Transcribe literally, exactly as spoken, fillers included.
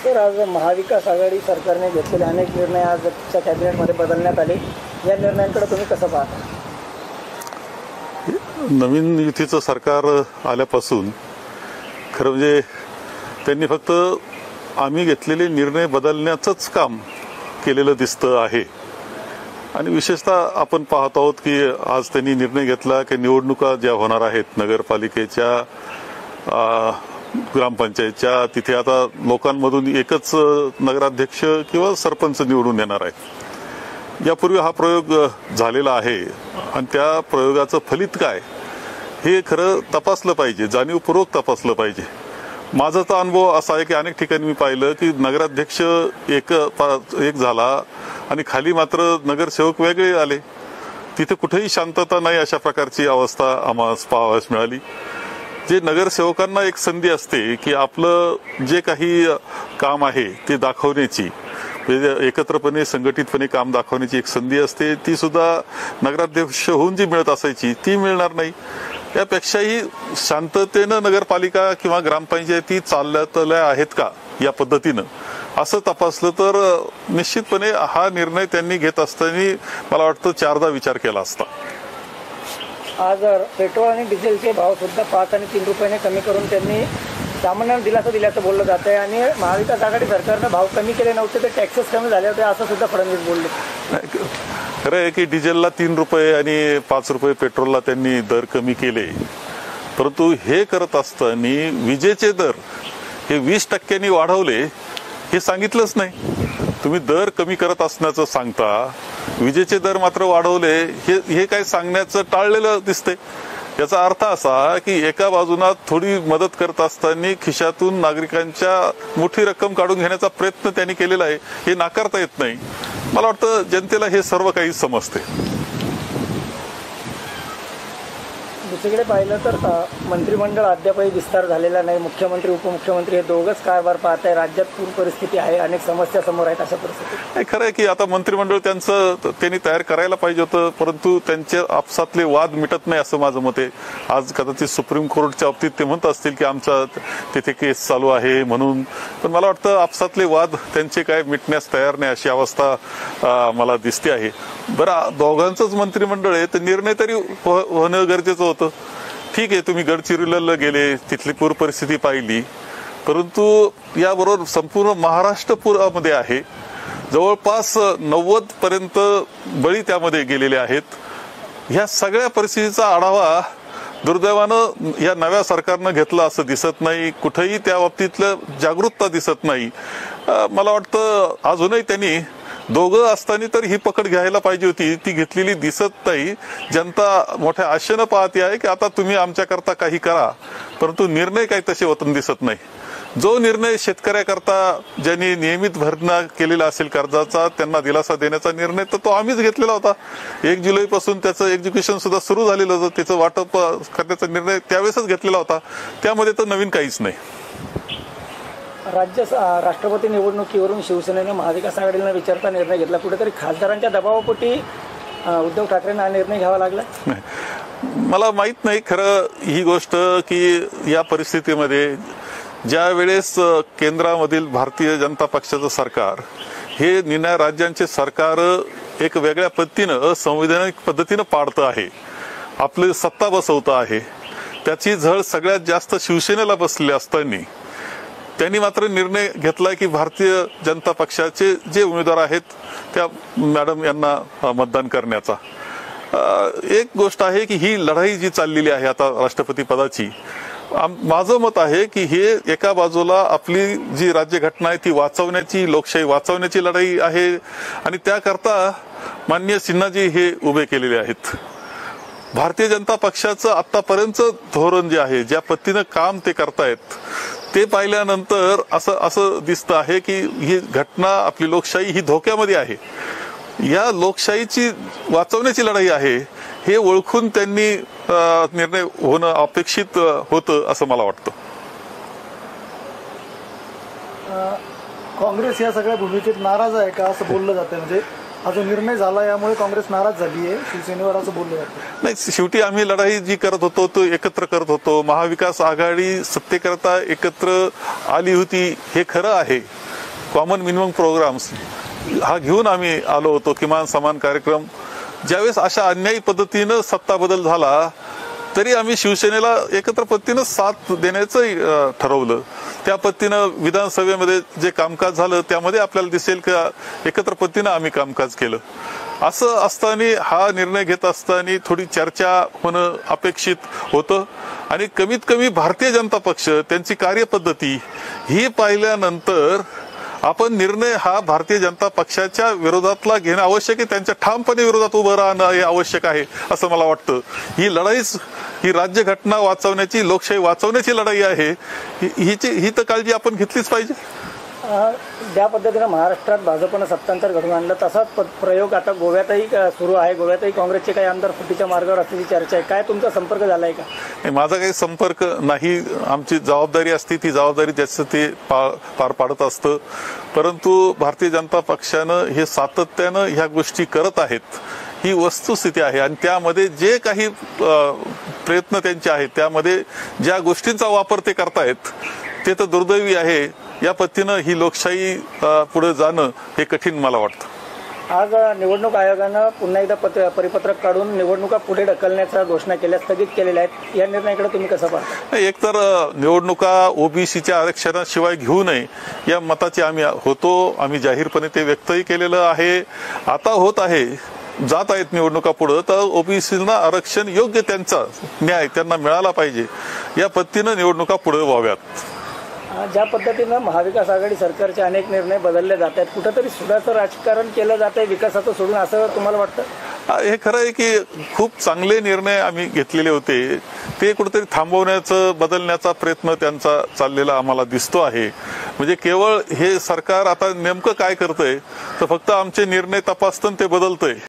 Sir, आज महाविकास आघाडी सरकारने घेतलेले अनेक निर्णय आजच्या कॅबिनेटमध्ये बदलण्यात आले. या निर्णयांकडे तुम्ही कसं पाहता? नवीन युतीचं सरकार आल्यापासून खरं म्हणजे त्यांनी फक्त आम्ही घेतलेले निर्णय बदलण्याचंच काम केलेलं दिसतं आहे. आणि विशेषतः आपण पाहत आहोत की आज त्यांनी निर्णय घेतला की निवडणुका ज्या होणार आहेत नगरपालिकेच्या, ग्रामपंचायतच्या, तिथे आता लोकांमधून एकच नगराध्यक्ष किंवा सरपंच निवडून येणार आहेत. यापूर्वी हा प्रयोग झालेला आहे आणि त्या प्रयोगाचं फलित काय हे खरं तपासलं पाहिजे, जाणीवपूर्वक तपासलं पाहिजे. माझा तर अनुभव असा आहे की अनेक ठिकाणी मी पाहिलं की नगराध्यक्ष एक एक झाला आणि खाली मात्र नगरसेवक वेगळे आले. तिथे कुठेही शांतता नाही, अशा प्रकारची अवस्था आम्हाला पाहावयास मिळाली. जे नगरसेवकांना एक संधी असते की आपलं जे काही काम आहे ते दाखवण्याची, एकत्रपणे संघटितपणे काम दाखवण्याची एक संधी असते, ती सुद्धा नगराध्यक्ष होऊन जी मिळत असायची ती मिळणार नाही. यापेक्षाही शांततेनं नगरपालिका किंवा ग्रामपंचायती चालल्या आहेत का या पद्धतीनं असं तपासलं तर निश्चितपणे हा निर्णय त्यांनी घेत असताना मला वाटतं चारदा विचार केला असता. आज पेट्रोल आणि डिझेलचे भाव सुद्धा पाच आणि तीन रुपयाने कमी करून त्यांनी सामान्यांना दिलासा दिल्याचं बोललं जात आहे. आणि महाविकास आघाडी सरकारनं भाव कमी केले नव्हते तर टॅक्सेस कमी झाले होते असं सुद्धा फडणवीस बोलले. खरं आहे की डिझेलला तीन रुपये आणि पाच रुपये पेट्रोलला त्यांनी दर कमी केले, परंतु हे करत असताना विजेचे दर हे वीस टक्क्यांनी वाढवले हे सांगितलंच नाही. तुम्ही दर कमी करत असण्याचं सांगता, विजेचे दर मात्र वाढवले हे हे काय सांगण्याचं टाळलेलं दिसतंय. याचा अर्थ असा की एका बाजूला थोडी मदत करत असताना खिशातून नागरिकांच्या मोठी रक्कम काढून घेण्याचा प्रयत्न त्यांनी केलेला आहे, हे नाकारता येत नाही. मला वाटतं जनतेला हे सर्व काही समजते. दुसरीकडे पाहिलं तर मंत्रिमंडळ अद्यापही विस्तार झालेला नाही. मुख्यमंत्री उपमुख्यमंत्री हे दोघंच कारभार पाहत आहे. राज्यात पूर परिस्थिती आहे, अनेक समस्या समोर आहेत. अशा परिस्थितीत नाही, खरं आहे की आता मंत्रिमंडळ त्यांचं त्यांनी तयार करायला पाहिजे होतं, परंतु त्यांच्या आपसातले वाद मिटत नाही असं माझं मत आहे. आज कदाचित सुप्रीम कोर्टच्या बाबतीत ते म्हणत असतील की आमचा तिथे केस चालू आहे म्हणून, पण मला वाटतं आपसातले वाद त्यांचे काय मिटण्यास तयार नाही अशी अवस्था मला दिसते आहे. बरं, दोघांचंच मंत्रिमंडळ आहे तर निर्णय तरी होणं गरजेचं होतं. ठीक आहे, तुम्ही गडचिरोलीला गेले, तिथली पूर परिस्थिती पाहिली, परंतु याबरोबर संपूर्ण महाराष्ट्र पुरामध्ये आहे. जवळपास नव्वद पर्यंत बळी त्यामध्ये गेलेले आहेत. ह्या सगळ्या परिस्थितीचा आढावा दुर्दैवानं या नव्या सरकारनं घेतला असं दिसत नाही. कुठेही त्या बाबतीतलं जागरूकता दिसत नाही. मला वाटतं अजूनही त्यांनी दोघं असताना तर ही पकड घ्यायला पाहिजे होती, ती घेतलेली दिसत नाही. जनता मोठ्या आशेनं पाहते आहे की आता तुम्ही आमच्याकरता काही करा, परंतु निर्णय काही तसे होताना दिसत नाही. जो निर्णय शेतकऱ्याकरता ज्यांनी नियमित भरणा केलेला असेल कर्जाचा, त्यांना दिलासा देण्याचा निर्णय तर तो आम्हीच घेतलेला होता. एक जुलै पासून त्याचं एक्झिक्युशन सुद्धा सुरू झालेलं होतं, त्याचं वाटप करण्याचा निर्णय त्यावेळेसच घेतलेला होता. त्यामध्ये तर नवीन काहीच नाही. राज्य राष्ट्रपती निवडणुकीवरून शिवसेनेने महाविकास आघाडीला विचारता निर्णय घेतला. कुठेतरी खासदारांच्या दबावापोटी उद्धव ठाकरेंना हा निर्णय घ्यावा लागला. मला माहित नाही खरं ही गोष्ट की या परिस्थितीमध्ये ज्या वेळेस केंद्रामधील भारतीय जनता पक्षाचं सरकार हे निर्णय राज्यांचे सरकार एक वेगळ्या पद्धतीनं असंवैधानिक पद्धतीनं पाडतं आहे, आपली सत्ता बसवतं आहे, त्याची झळ सगळ्यात जास्त शिवसेनेला बसलेली असताना त्यांनी मात्र निर्णय घेतला की भारतीय जनता पक्षाचे जे उमेदवार आहेत त्या मॅडम यांना मतदान करण्याचा. एक गोष्ट आहे की ही लढाई जी चाललेली आहे आता राष्ट्रपती पदाची, माझं मत आहे की हे एका बाजूला आपली जी राज्यघटना आहे ती वाचवण्याची, लोकशाही वाचवण्याची लढाई आहे आणि त्याकरता माननीय सिन्हाजी हे उभे केलेले आहेत. भारतीय जनता पक्षाचं आतापर्यंत धोरण जे आहे, ज्या पद्धतीनं काम ते करतायत ते पाहिल्यानंतर असं असं दिसतं आहे की ही घटना, आपली लोकशाही ही धोक्यामध्ये आहे. या लोकशाहीची वाचवण्याची लढाई आहे हे ओळखून त्यांनी निर्णय होणं अपेक्षित होतं असं मला वाटतं. काँग्रेस या सगळ्या भूमिकेत नाराज आहे का असं बोललं जातं? म्हणजे हा जो निर्णय झाला यामुळे काँग्रेस नाराज झाली आहे शिवसेनेवर असं बोललं जातं. नाही, शेवटी आम्ही लढाई जी करत होतो तो एकत्र करत होतो. महाविकास आघाडी सत्तेकरता एकत्र आली होती हे खरं आहे, कॉमन मिनिमम प्रोग्राम्स हा घेऊन आम्ही आलो होतो, किमान समान कार्यक्रम. ज्यावेळेस अशा अन्यायी पद्धतीनं सत्ता बदल झाला तरी आम्ही शिवसेनेला एकत्र पद्धतीनं साथ देण्याचं ठरवलं. त्या पद्धतीनं विधानसभेमध्ये जे कामकाज झालं त्यामध्ये आपल्याला दिसेल का एकत्र पद्धतीनं आम्ही कामकाज केलं. असं असताना हा निर्णय घेत असताना थोडी चर्चा होणं अपेक्षित होतं आणि कमीत कमी भारतीय जनता पक्ष त्यांची कार्यपद्धती ही पाहिल्यानंतर आपण निर्णय हा भारतीय जनता पक्षाच्या विरोधातला घेणं आवश्यक आहे. त्यांच्या ठामपणे विरोधात उभं राहणं हे आवश्यक आहे असं मला वाटतं. ही लढाईच ही राज्यघटना वाचवण्याची, लोकशाही वाचवण्याची लढाई आहे. हिची ही तर काळजी आपण घेतलीच पाहिजे. ज्या पद्धतीनं महाराष्ट्रात भाजपनं सत्तांतर घडवून आणलं तसाच प्रयोग आता गोव्यातही सुरू आहे. गोव्यातही काँग्रेसचे काही आमदार फुटीच्या मार्गावर असल्याची चर्चा आहे. काय तुमचा संपर्क झालाय का? माझा काही संपर्क नाही. आमची जबाबदारी असते ती जबाबदारी ज्याचं ते पार पाडत असतं. परंतु भारतीय जनता पक्षानं हे सातत्यानं ह्या गोष्टी करत आहेत ही वस्तुस्थिती आहे. आणि त्यामध्ये जे काही प्रयत्न त्यांचे आहेत त्यामध्ये ज्या गोष्टींचा वापर ते करतायत ते तर दुर्दैवी आहे. या पद्धतीनं ही लोकशाही पुढे जाणं हे कठीण मला वाटतं. आज निवडणूक आयोगानं पुन्हा एकदा परिपत्रक काढून निवडणुका पुढे ढकलण्याच्या घोषणा केल्या, स्थगित केलेल्या आहेत. या निर्णयाकडे तुम्ही कसं पाहता? एकतर निवडणुका ओबीसीच्या आरक्षणाशिवाय घेऊ नये या मताचे आम्ही होतो. आम्ही जाहीरपणे ते व्यक्तही केलेलं आहे. आता होत आहे, जात आहेत निवडणुका पुढे, तर ओबीसीना आरक्षण योग्य त्यांचा न्याय त्यांना मिळाला पाहिजे या पद्धतीनं निवडणुका पुढे व्हाव्यात. ज्या पद्धतीनं महाविकास आघाडी सरकारचे अनेक निर्णय बदलले जात आहेत, कुठंतरी सुडाचं राजकारण केलं जात आहे विकासाचं सोडून, असं तुम्हाला वाटतं? हे खरं आहे की खूप चांगले निर्णय आम्ही घेतलेले होते ते कुठेतरी थांबवण्याचं, बदलण्याचा प्रयत्न त्यांचा चाललेला आम्हाला दिसतो आहे. म्हणजे केवळ हे सरकार आता नेमकं काय करतंय तर फक्त आमचे निर्णय तपासतं ते बदलतंय